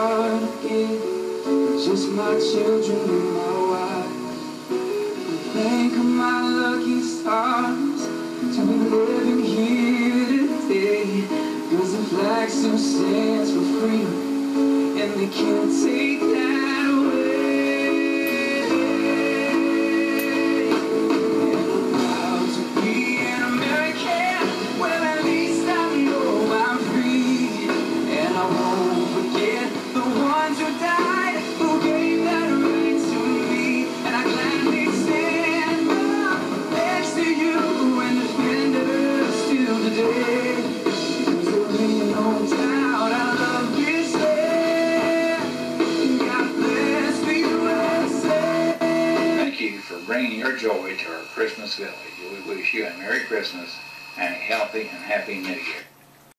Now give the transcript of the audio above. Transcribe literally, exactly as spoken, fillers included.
start again with just my children and my wife. And thank my lucky stars to be living here today, 'cause the flag still stands for freedom and they can't take that away. Bringing your joy to our Christmas village. We wish you a Merry Christmas and a healthy and happy New Year.